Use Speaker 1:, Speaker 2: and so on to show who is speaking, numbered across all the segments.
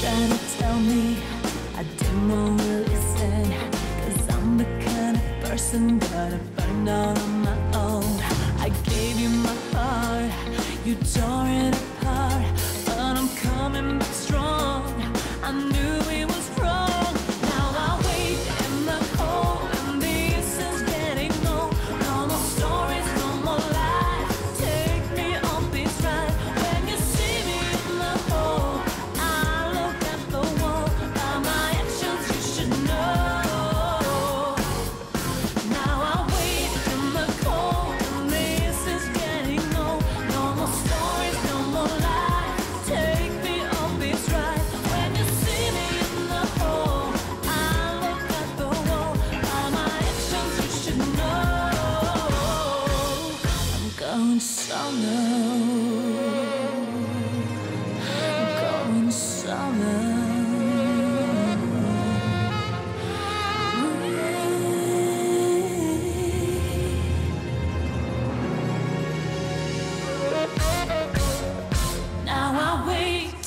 Speaker 1: trying to tell me I didn't want to listen, 'cause I'm the kind of person gonna burn out on my own. I gave you my heart, you tore it apart, but I'm coming back strong. I knew it was wrong. Now I wait in the cold, and this is getting old. No more stories, no more lies. Take me on this ride. When you see me in the hole, I look at the wall. By my actions you should know. Now I wait in the cold, and this is getting old. No more stories, no more lies. Take me on this ride. When you see me in the hole, I look at the wall. By my actions you should know. I'm going solo. I'm going solo. Now I wait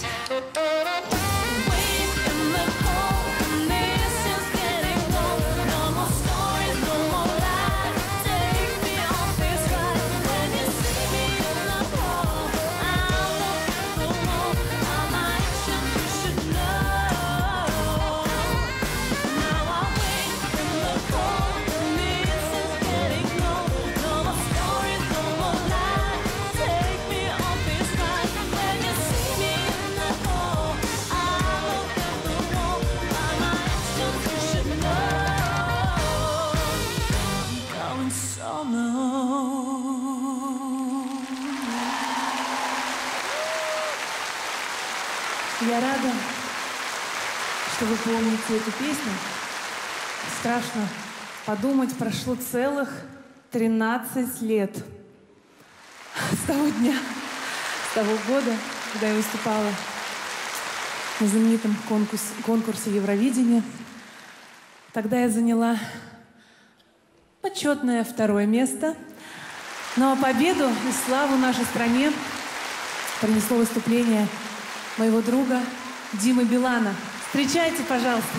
Speaker 1: in the cold, and this is getting old. No more stories, no more lies. Take me on this ride. When you see me in the hole, I'll look at the wall. By my actions you should know. Now I wait in the cold, and this is getting old. No more stories, no more lies. Take me on this ride. When you see me in the hole, I'll look at the wall. By my actions you should know. I'm going solo.
Speaker 2: Я рада, что вы помните эту песню. Страшно подумать, прошло целых 13 лет с того дня, с того года, когда я выступала на знаменитом конкурсе Евровидения. Тогда я заняла почетное 2-е место. Но победу и славу нашей стране принесло выступление моего друга Димы Билана. Встречайте, пожалуйста.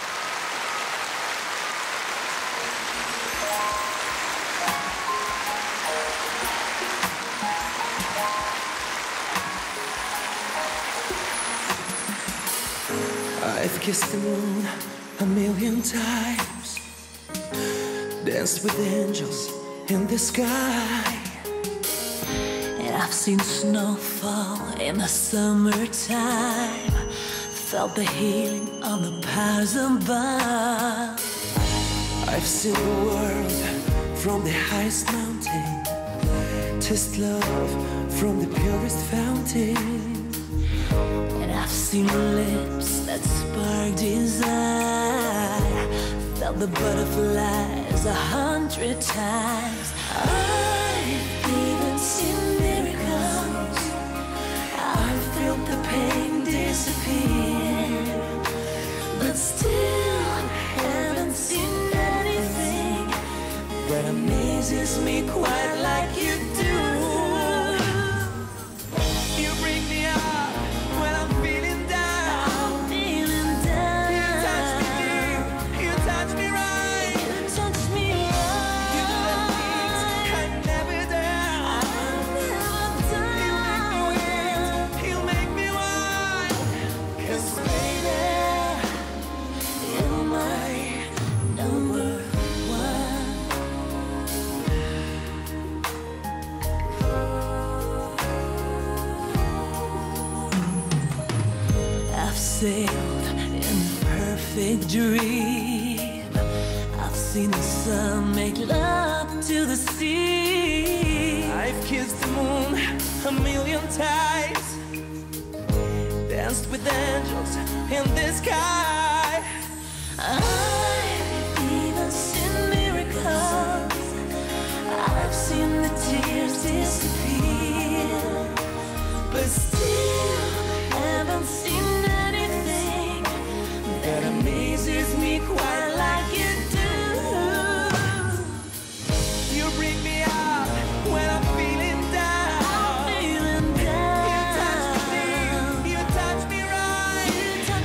Speaker 3: I've kissed the moon a million times, danced with angels in the sky.
Speaker 1: And I've seen snow fall in the summertime, felt the healing on the powers above.
Speaker 3: I've seen the world from the highest mountain, taste love from the purest fountain.
Speaker 1: And I've seen lips that spark desire, felt the butterflies 100 times. I've even seen miracles, I've felt the pain disappear, but still haven't seen anything that amazes me quite like you do.
Speaker 3: You bring me up when I'm feeling down.
Speaker 1: I'm feeling down.
Speaker 3: You touch me deep, you touch me right.
Speaker 1: You touch me
Speaker 3: You do the things
Speaker 1: right.
Speaker 3: I never done.
Speaker 1: I've never
Speaker 3: He'll make me wild. 'Cause baby,
Speaker 1: You're my number one. I've sailed in a perfect dream. I've seen the sun make love to the sea.
Speaker 3: I've kissed the moon a million times, danced with angels in the sky.
Speaker 1: I've even seen miracles, I've seen the tears disappear, but still haven't seen anything that amazes me quite like you do.
Speaker 3: You bring me up when I'm feeling down.
Speaker 1: I'm feeling down.
Speaker 3: You touch me deep, you touch me right.
Speaker 1: You touch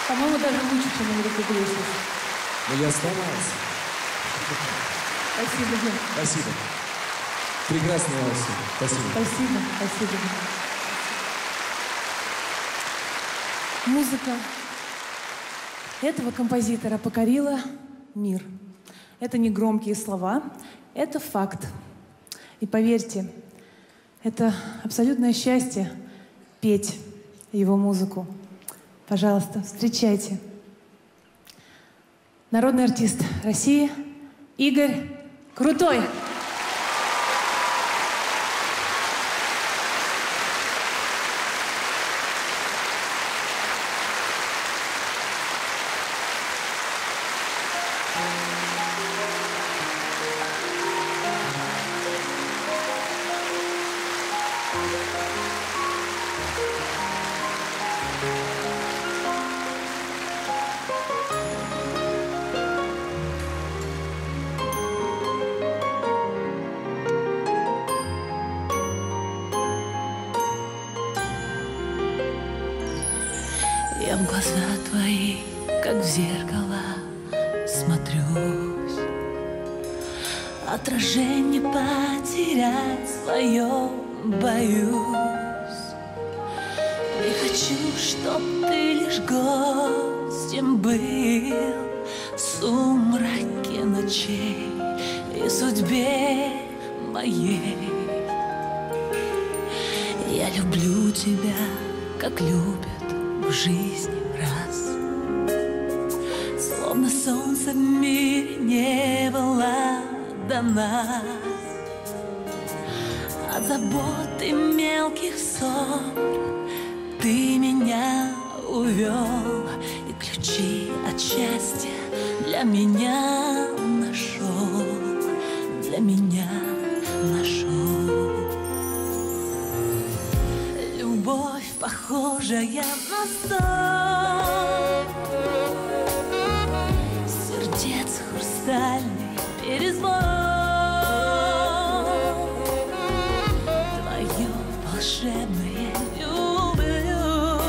Speaker 2: По-моему, даже лучше, чем Enrique Iglesias.
Speaker 4: Но я старался.
Speaker 2: Спасибо.
Speaker 4: Спасибо. Прекрасная Алсу. Спасибо.
Speaker 2: Спасибо. Музыка этого композитора покорила мир. Это не громкие слова, это факт. И поверьте, это абсолютное счастье петь его музыку. Пожалуйста, встречайте. Народный артист России Игорь Крутой.
Speaker 1: Я в глаза твои, как в зеркало, смотрюсь. Отражение потерять свое боюсь. Не хочу, чтоб ты лишь гостем был в сумраке ночей и судьбе моей. Я люблю тебя, как любят в жизни раз. Словно солнце в мире не было до нас. От забот и мелких ссор ты меня увел, и ключи от счастья для меня нашел, для меня нашел. Любовь, похожая на сон, сердец хрустальный перезвон. Твое волшебное люблю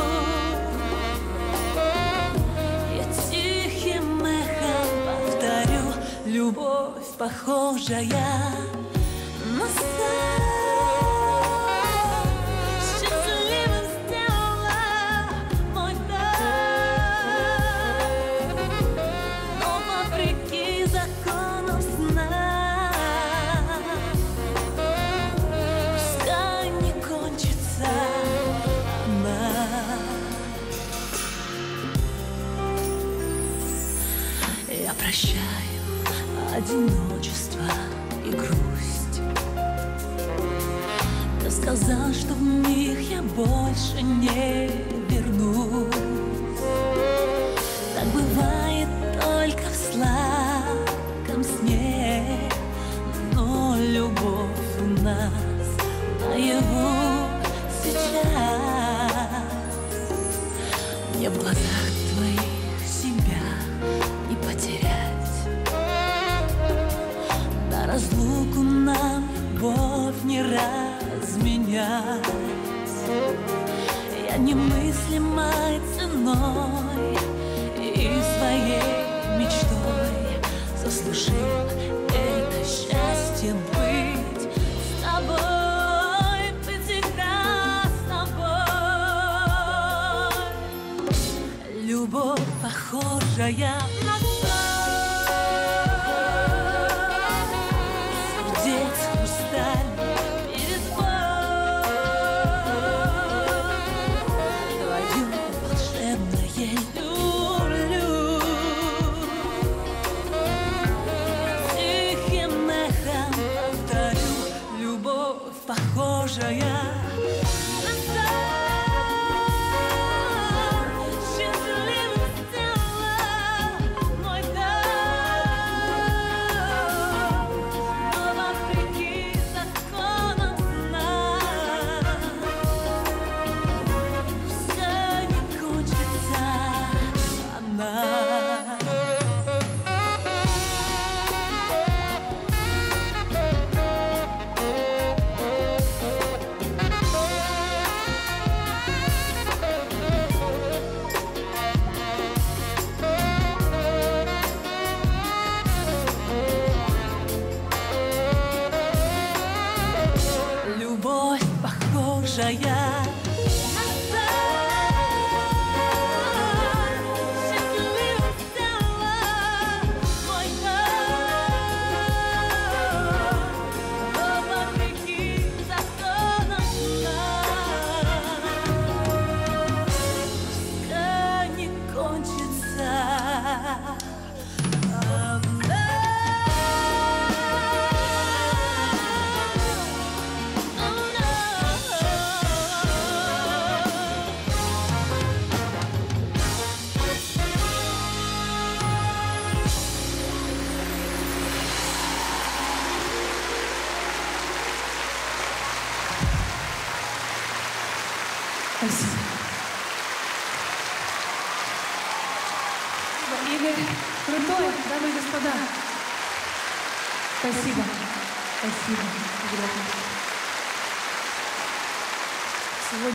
Speaker 1: я тихим эхом повторю. Любовь, похожая на сон, прощаю одиночество и грусть. Ты сказал, что в них я больше не вернусь. Так бывает только в сладком сне, но любовь у нас наяву сейчас. Мне в глазах твоих себя не потерять. На разлуку нам любовь не разменять. Я немыслимой ценой и своей мечтой заслужил это счастье быть с тобой, быть всегда с тобой. Любовь, похожая на похожая на сон, счастливым сделала мой похожая.
Speaker 2: Спасибо. Игорь крутой, дамы и господа. Спасибо. Спасибо. Игорь Владимирович.